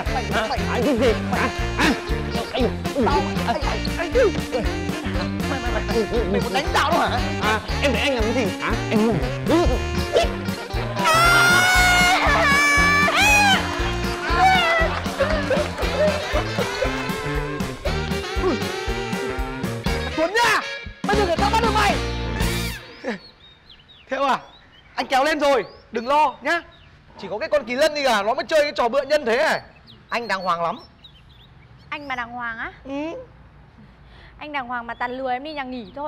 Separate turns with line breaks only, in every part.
à? Anh cái gì?
Mày muốn đánh tao đâu hả?
Em để anh làm cái gì? Em ngủ.
Tuấn nha, bây giờ người ta bắt được mày. Theo à, anh kéo lên rồi, đừng lo nhá. Chỉ có cái con Kỳ Lân đi à, nó mới chơi cái trò bựa nhân thế à. Anh đàng hoàng lắm.
Anh mà đàng hoàng á?
Ừ.
Anh đàng hoàng mà toàn lừa em đi nhà nghỉ thôi.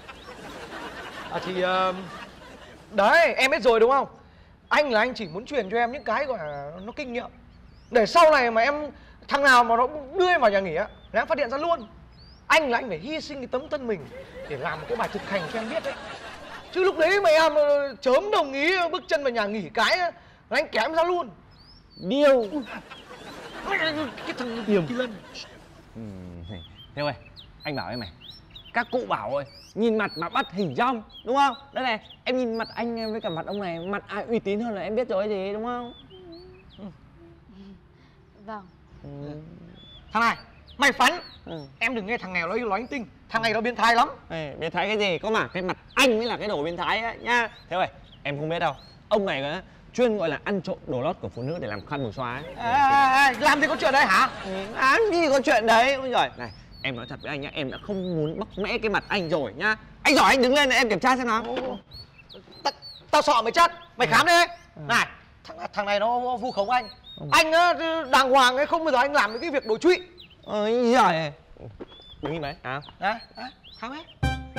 Thì đấy, em biết rồi đúng không? Anh là anh chỉ muốn truyền cho em những cái gọi là nó kinh nghiệm, để sau này mà em thằng nào mà nó đưa em vào nhà nghỉ á là em phát hiện ra luôn. Anh là anh phải hy sinh cái tấm thân mình để làm một cái bài thực hành cho em biết đấy. Chứ lúc đấy mà em chớm đồng ý bước chân vào nhà nghỉ cái là anh kéo em ra luôn.
Điêu.
Cái thằng Kỳ Lân.
Theo ơi, anh bảo em này, các cụ bảo rồi, nhìn mặt mà bắt hình dong, đúng không? Đây này, em nhìn mặt anh với cả mặt ông này, mặt ai uy tín hơn là em biết rồi gì, đúng không?
Vâng.
Thằng này, mày phắn. Em đừng nghe thằng này nói linh tinh, thằng này nó biến thái lắm.
Biến thái cái gì? Có mà cái mặt anh mới là cái đồ biến thái á nha. Thế ơi, em không biết đâu, ông này á chuyên gọi là ăn trộm đồ lót của phụ nữ để làm khăn mùi xoa ấy.
Làm gì có chuyện đấy hả?
Làm gì có chuyện đấy. Ôi giời, này, em nói thật với anh nhá, em đã không muốn bóc mẽ cái mặt anh rồi nhá. Anh giỏi anh đứng lên để em kiểm tra xem nào.
Tao sợ mày chắc, mày khám đi. Này, thằng này nó vu khống anh. Anh á đàng hoàng ấy, không bao giờ anh làm những cái việc đồ trụy.
Ôi giời. Đứng im đấy.
Đấy, khám hết.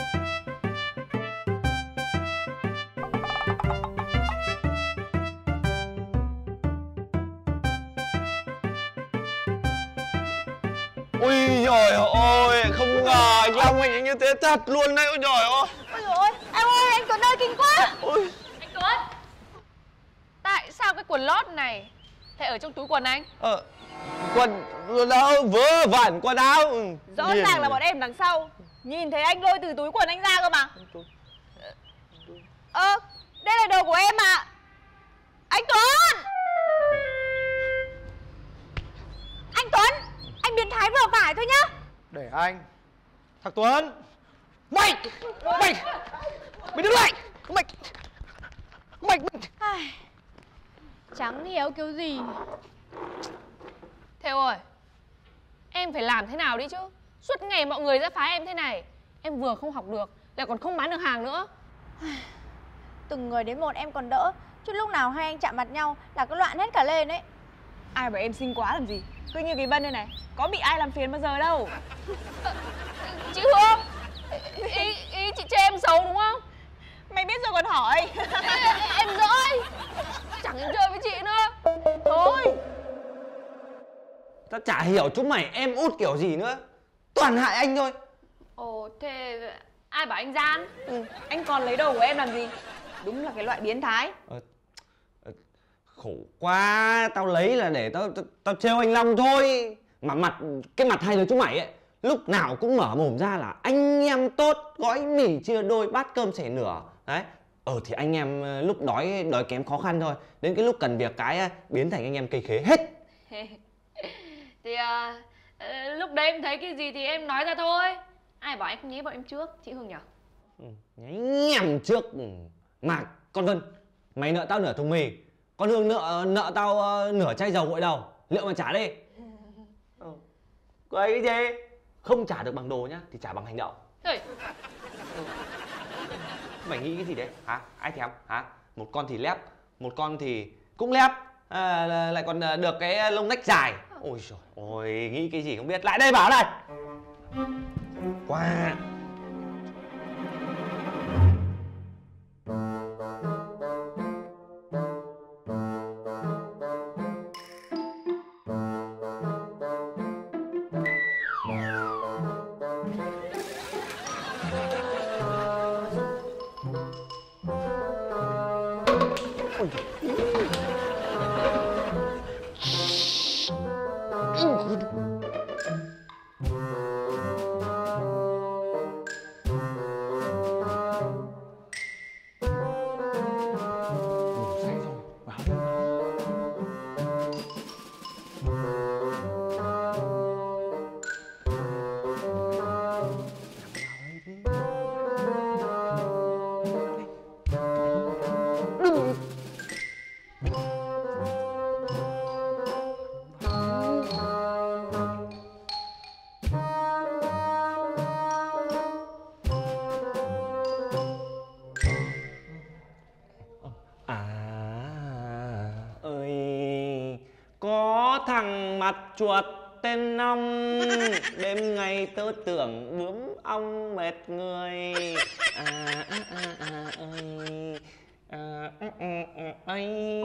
Ôi giời ơi, không ngờ anh Long anh như thế thật luôn đấy. Ôi giời ơi.
Ôi dồi ôi, em ơi, anh Tuấn ơi, kinh quá.
Ôi.
Anh Tuấn, tại sao cái quần lót này lại ở trong túi quần anh?
Quần đâu, vớ vẩn quần áo.
Rõ ràng là bọn em đằng sau. Nhìn thấy anh lôi từ túi quần anh ra cơ mà. Đây là đồ của em mà. Anh Tuấn! Anh Tuấn! Anh biến thái vừa phải thôi nhá.
Để anh. Thằng Tuấn, Mày đứng lại. Mày
Chẳng hiểu kiểu gì.
Theo ơi, em phải làm thế nào đi chứ? Suốt ngày mọi người ra phá em thế này, em vừa không học được, lại còn không bán được hàng nữa.
Từng người đến một em còn đỡ, chứ lúc nào hai anh chạm mặt nhau là cứ loạn hết cả lên ấy.
Ai bảo em xinh quá làm gì? Cứ như cái Vân đây này, có bị ai làm phiền bao giờ đâu.
Chị Hương, ý chị chê em xấu đúng không?
Mày biết rồi còn hỏi.
Em dỗi, chẳng em chơi với chị nữa. Thôi.
Tao chả hiểu chúng mày em út kiểu gì nữa. Toàn hại anh thôi.
Ồ, thế ai bảo anh gian?
Anh còn lấy đồ của em làm gì? Đúng là cái loại biến thái.
Khổ quá, tao lấy là để tao trêu anh Long thôi. Mà cái mặt hai đứa chúng mày ấy, lúc nào cũng mở mồm ra là anh em tốt, gói mì chia đôi, bát cơm sẻ nửa. Đấy. Thì anh em lúc đói kém khó khăn thôi. Đến cái lúc cần việc cái biến thành anh em cây khế hết.
Thì lúc đấy em thấy cái gì thì em nói ra thôi. Ai bảo anh không nghĩ bọn em trước, chị Hương nhỉ?
Nháy nhằm trước. Mà con Vân, mày nợ tao nửa thùng mì, con Hương nợ tao nửa chai dầu gội đầu. Liệu mà trả đi. Cái gì? Không trả được bằng đồ nhá thì trả bằng hành động. Mày nghĩ cái gì đấy hả? Ai thèm hả? Một con thì lép, một con thì cũng lép, lại còn được cái lông nách dài. Ôi trời ôi, nghĩ cái gì không biết. Lại đây bảo này. Qua. thằng mặt chuột tên Long, đêm ngày tớ tưởng bướm ong mệt người. Ơi.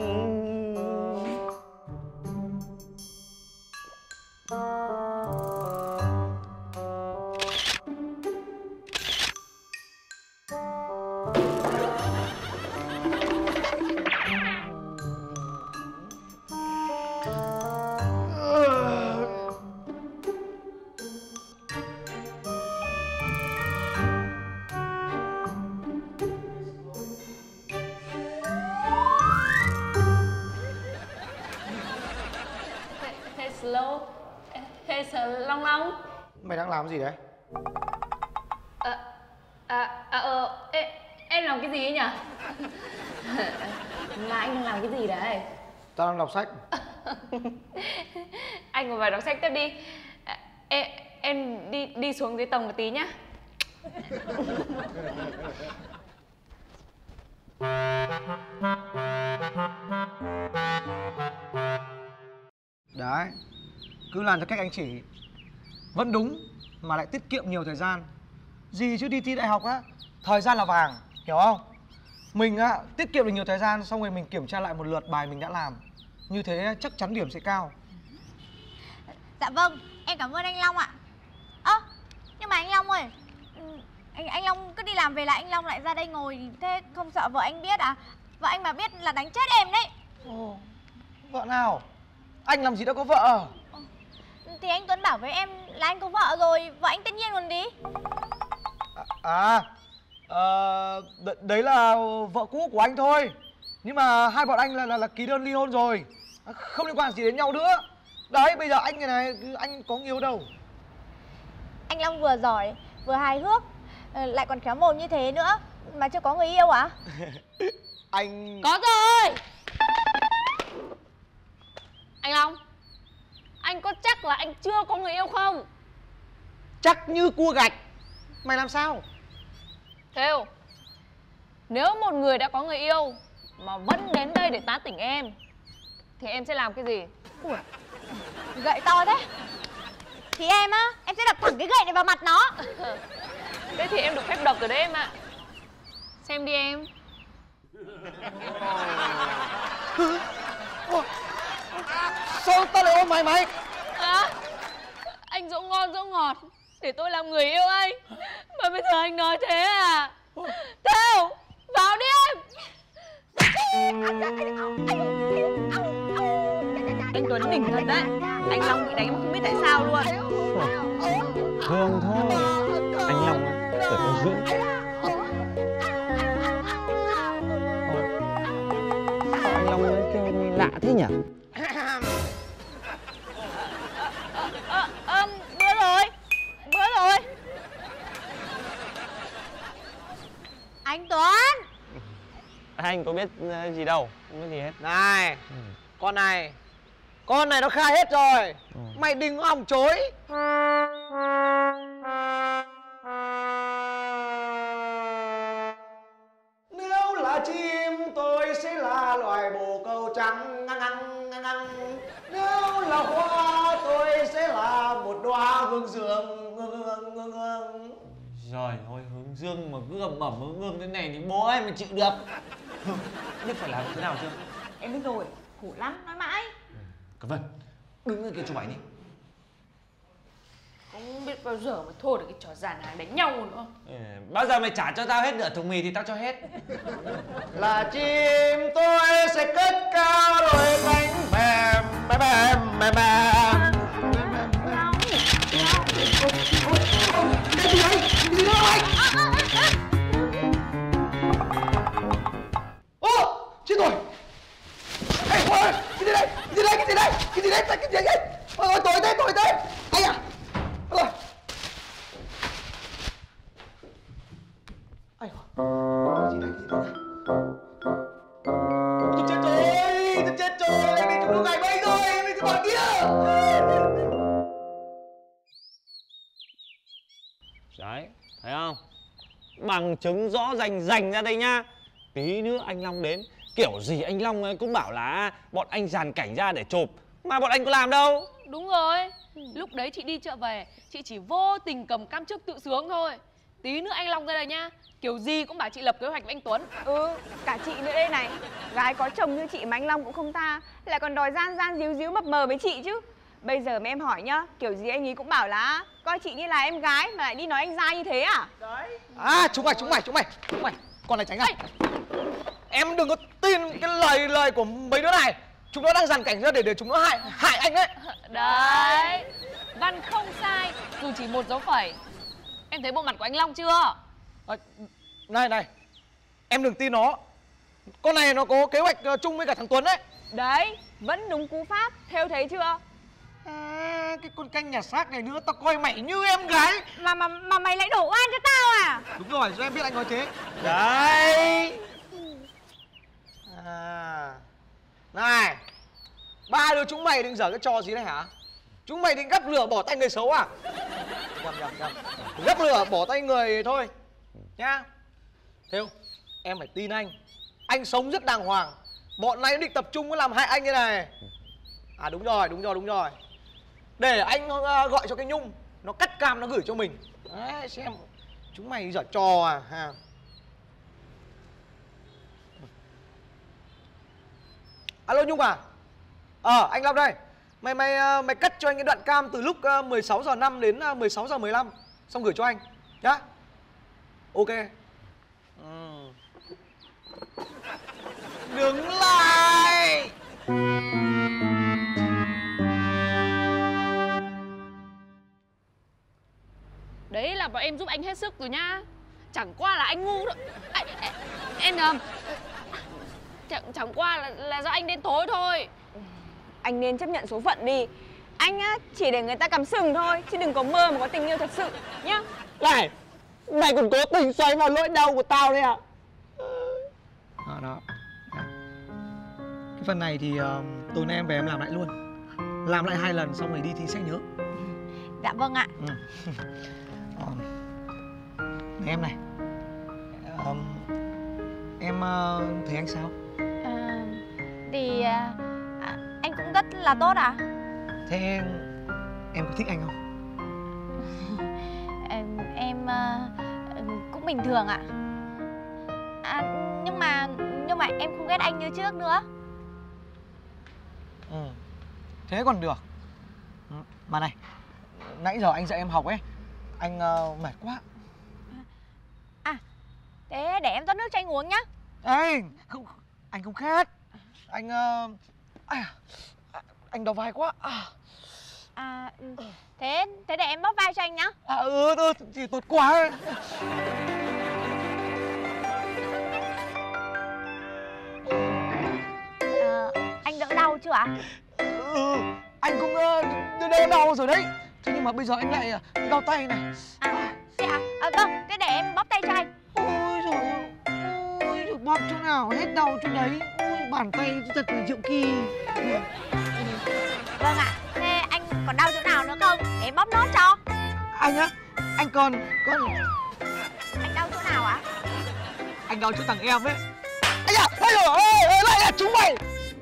Long Long.
Mày đang làm gì đấy?
Em làm cái gì ấy nhỉ? Mà anh đang làm cái gì đấy?
Tao đang đọc sách.
Anh ngồi vào đọc sách tiếp đi. Em đi xuống dưới tầng một tí nhá.
Đấy, cứ làm theo cách anh chỉ. Vẫn đúng, mà lại tiết kiệm nhiều thời gian. Gì chứ đi thi đại học á, thời gian là vàng, hiểu không? Mình á, tiết kiệm được nhiều thời gian, xong rồi mình kiểm tra lại một lượt bài mình đã làm. Như thế chắc chắn điểm sẽ cao.
Dạ vâng, em cảm ơn anh Long ạ. Nhưng mà anh Long ơi, anh Long cứ đi làm về là anh Long lại ra đây ngồi, thế không sợ vợ anh biết à? Vợ anh mà biết là đánh chết em đấy.
Ồ, vợ nào? Anh làm gì đã có vợ?
Thì anh Tuấn bảo với em là anh có vợ rồi, vợ anh tất nhiên còn gì.
Đấy là vợ cũ của anh thôi. Nhưng mà hai bọn anh là ký đơn ly hôn rồi, không liên quan gì đến nhau nữa. Đấy, bây giờ anh này anh có người yêu đâu.
Anh Long vừa giỏi, vừa hài hước, lại còn khéo mồm như thế nữa, mà chưa có người yêu à?
Anh...
Có rồi. Anh Long, anh có chắc là anh chưa có người yêu không?
Chắc như cua gạch. Mày làm sao?
Thêu, nếu một người đã có người yêu mà vẫn đến đây để tán tỉnh em thì em sẽ làm cái gì?
Ủa, gậy to thế. Thì em á, em sẽ đập thẳng cái gậy này vào mặt nó.
Thế thì em được phép đập rồi đấy em ạ. Xem đi em.
Sao tao lại ôm mày?
Anh dỗ ngon dỗ ngọt để tôi làm người yêu anh, mà bây giờ anh nói thế à? Thêu, vào đi em.
Anh Tuấn đỉnh thật đấy. Anh Long bị đánh mà không biết tại sao luôn.
Thương thôi. Anh Long tuổi con dữ. Sao anh Long kêu nghe lạ thế nhỉ?
Bữa rồi. Anh Tuấn.
Anh có biết gì đâu, không biết gì hết.
Này, con này nó khai hết rồi. Mày đừng hòng chối. Nếu là chim tôi sẽ là loài bồ câu trắng. Nếu là hoa tôi sẽ là một đóa hương dương.
Trời ơi, hướng dương mà cứ ẩm ẩm hướng dương thế này thì bố em mà chịu được. Biết phải làm thế nào chưa?
Em biết rồi, khổ lắm, nói mãi.
Cẩm Vân, đứng ở kia chụp ảnh đi.
Không biết bao giờ mới thôi được cái trò giàn hàng đánh nhau nữa.
Bao giờ mày trả cho tao hết nửa thùng mì thì tao cho hết.
Là chim tôi sẽ cất cao đôi cánh mềm mềm. Ô, chết rồi. Ê, thôi, cái gì đấy? Ôi, tội thế. Anh à. Ôi. Ai à? Cái gì đấy? Tôi chết rồi, mình trúng gạch bay rồi, mình sẽ bỏ kia.
Đấy, thấy không? Bằng chứng rõ rành ra đây nhá. Tí nữa anh Long đến, kiểu gì anh Long ấy cũng bảo là bọn anh dàn cảnh ra để chụp. Mà bọn anh có làm đâu.
Đúng rồi. Lúc đấy chị đi chợ về, chị chỉ vô tình cầm cam trước tự sướng thôi. Tí nữa anh Long ra đây nhá, kiểu gì cũng bảo chị lập kế hoạch với anh Tuấn.
Cả chị nữa đây này. Gái có chồng như chị mà anh Long cũng không tha, lại còn đòi gian gian díu díu mập mờ với chị chứ. Bây giờ mà em hỏi nhá, kiểu gì anh ấy cũng bảo là coi chị như là em gái mà lại đi nói anh dai như thế à?
Đấy. Chúng mày. Con này tránh ra. Em đừng có tin cái lời của mấy đứa này. Chúng nó đang dàn cảnh ra để chúng nó hại anh đấy.
Đấy. Văn không sai, dù chỉ một dấu phẩy. Em thấy bộ mặt của anh Long chưa?
Này, em đừng tin nó. Con này nó có kế hoạch chung với cả thằng Tuấn đấy.
Đấy, vẫn đúng cú pháp, Thêu thấy chưa?
Cái con canh nhà xác này nữa, tao coi mày như em gái.
Mà mày lại đổ oan cho tao à?
Đúng rồi, do em biết anh nói thế.
Đấy.
Này, ba đứa chúng mày định giở cái trò gì này hả? Chúng mày định gắp lửa bỏ tay người xấu à? Nhầm. Gắp lửa bỏ tay người thôi nhá. Thêu, em phải tin anh. Anh sống rất đàng hoàng. Bọn này định tập trung làm hại anh như này. Đúng rồi. Để anh gọi cho cái Nhung, nó cắt cam nó gửi cho mình. Đấy, xem chúng mày giở trò à ha. Alo Nhung à? Anh Long đây. Mày cắt cho anh cái đoạn cam từ lúc 16:05 đến 16:15, xong gửi cho anh nhá. Ok. Đứng lại.
Đấy là bọn em giúp anh hết sức rồi nhá. Chẳng qua là anh ngu thôi. Em nhầm. Chẳng qua là do anh đến tối thôi.
Anh nên chấp nhận số phận đi. Anh á, chỉ để người ta cắm sừng thôi, chứ đừng có mơ mà có tình yêu thật sự nhá.
Này, mày còn cố tình xoay vào nỗi đau của tao đấy à?
Đó. Cái phần này thì tối nay em về em làm lại luôn. Làm lại 2 lần xong rồi đi thì sẽ nhớ.
Dạ vâng ạ.
Này em này. Em thấy anh sao?
Thì anh cũng rất là tốt ạ.
Thế em có thích anh không?
Em cũng bình thường ạ. Nhưng mà em không ghét anh như trước nữa.
Thế còn được. Mà này, nãy giờ anh dạy em học ấy, anh mệt quá.
Thế để em rót nước cho anh uống nhá.
Ê, anh không khát. Anh đau vai quá.
Thế để em bóp vai cho anh nhá.
Thì tốt quá.
Anh đỡ đau chưa ạ?
Anh cũng đỡ đau rồi đấy. Thế nhưng mà bây giờ anh lại đau tay này.
Thế à? Vâng, thế để em bóp tay cho anh.
Ôi giời, bóp chỗ nào hết đau chỗ đấy. Ôi, bàn tay thật là diệu kỳ.
Vâng ạ. Thế anh còn đau chỗ nào nữa không? Để em bóp nốt cho.
Anh á, anh còn
Anh đau chỗ nào ạ?
anh đau chỗ thằng em ấy. Lại là chúng mày.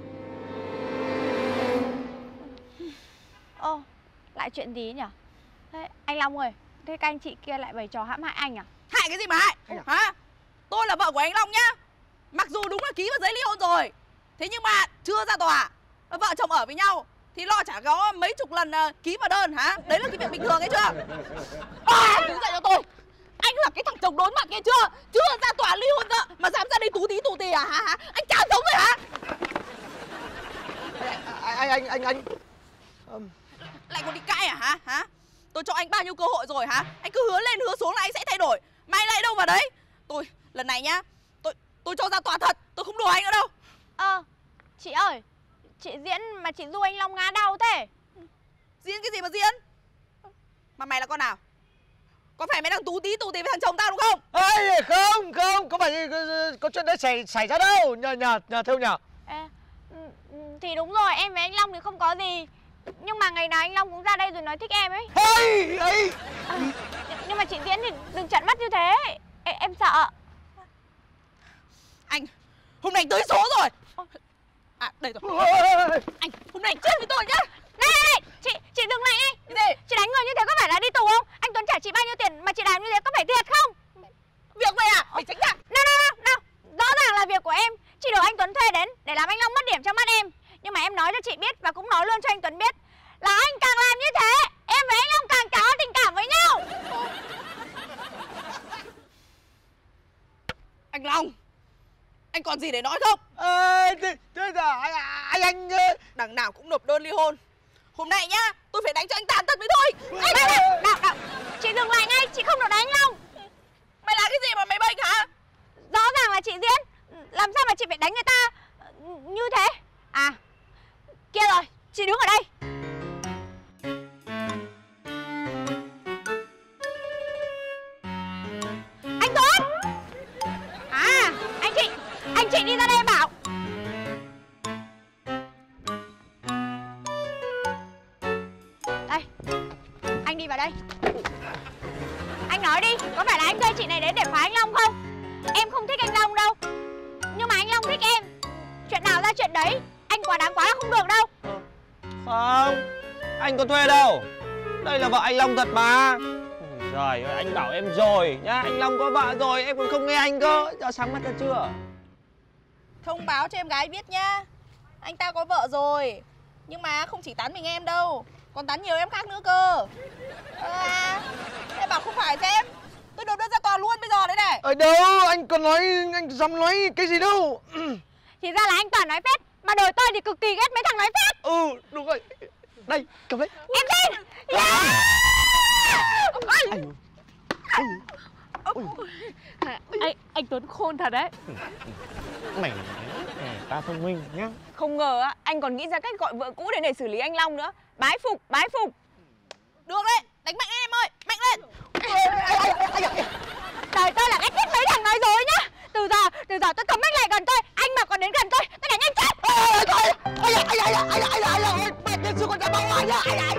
Lại chuyện gì nhỉ? Thế anh Long ơi, thế các anh chị kia lại bày trò hãm hại anh à?
Hại cái gì mà hại? Hả? Tôi là vợ của anh Long nhá. Mặc dù đúng là ký vào giấy ly hôn rồi, thế nhưng mà chưa ra tòa. Vợ chồng ở với nhau thì lo chả có mấy chục lần ký vào đơn hả? Đấy là cái việc bình thường ấy chưa? Đứng dậy cho tôi. Anh là cái thằng chồng đốn mặt kia chưa? Chưa ra tòa ly hôn cơ mà dám ra đây tú tí à hả? Anh chán sống rồi hả?
Anh
Lại còn đi cãi à hả? Tôi cho anh bao nhiêu cơ hội rồi hả? Anh cứ hứa lên hứa xuống là anh sẽ thay đổi. Mà anh lại đâu vào đấy? Tôi lần này nhá, tôi cho ra tòa thật, tôi không đùa anh nữa đâu.
Chị ơi, chị diễn mà chị giúp anh Long ngã đau thế.
Diễn cái gì mà diễn? Mà mày là con nào? Có phải mày đang tú tí với thằng chồng tao đúng không?
Không, có phải có chuyện đấy xảy ra đâu. Nhờ Thêu nhờ.
Thì đúng rồi, em với anh Long thì không có gì. Nhưng mà ngày nào anh Long cũng ra đây rồi nói thích em ấy. Nhưng mà chị Diễn thì đừng trợn mắt như thế. Em sợ.
Anh, hôm nay tới số rồi. À đây rồi.
Anh
Hôm nay chết với tôi nhá.
này, chị dừng lại ngay.
Cái gì?
Chị đánh người như thế có phải là đi tù không? Anh Tuấn trả chị bao nhiêu tiền mà chị làm như thế có phải thiệt không?
Việc vậy à? Mày tránh ra.
Nào, rõ ràng là việc của em. Chị đuổi anh Tuấn thuê đến để làm anh Long mất điểm trong mắt em. Nhưng mà em nói cho chị biết và cũng nói luôn cho anh Tuấn biết là anh càng làm như thế, em với anh Long càng có tình cảm với nhau.
Anh Long, anh còn gì để nói không?
Thế giờ anh
Đằng nào cũng nộp đơn ly hôn. Hôm nay nhá, tôi phải đánh cho anh tàn tật mới thôi.
Nào, chị dừng lại ngay, chị không được đánh anh Long.
Mày làm cái gì mà mày bênh hả?
Rõ ràng là chị diễn, làm sao mà chị phải đánh người ta như thế? À, kia rồi, chị đứng ở đây. Anh Tuấn! À, anh chị đi ra đây em bảo. Đây, anh đi vào đây. Anh nói đi, có phải là anh thuê chị này đến để phá anh Long không? Em không thích anh Long đâu, nhưng mà anh Long thích em. Chuyện nào ra chuyện đấy, anh quá đáng quá là không được đâu.
Không, anh có thuê đâu. Đây là vợ anh Long thật mà. Trời ơi, anh bảo em rồi nhá, anh Long có vợ rồi, em còn không nghe anh cơ. Giờ sáng mắt ra chưa?
Thông báo cho em gái biết nhá. Anh ta có vợ rồi. Nhưng mà không chỉ tán mình em đâu, còn tán nhiều em khác nữa cơ. Em bảo không phải xem. Tôi nộp đơn ra tòa luôn bây giờ đấy này.
Ở đâu, anh còn nói, anh dám nói cái gì đâu.
Thì ra là anh toàn nói phét, mà đời tôi thì cực kỳ ghét mấy thằng nói phét.
Đúng rồi. Đây, cầm lấy.
Em tin.
Anh Tuấn khôn thật đấy.
Mày ta thông minh nhá.
Không ngờ á, anh còn nghĩ ra cách gọi vợ cũ để xử lý anh Long nữa. Bái phục, bái phục.
Được đấy, đánh mạnh lên em ơi, mạnh lên.
Đời tôi là ghét nhất mấy thằng nói dối nhá. Từ giờ tôi cấm anh lại gần tôi. Anh mà còn đến gần tôi đánh anh chết.
Mẹ đến sư con đã bảo anh nhá.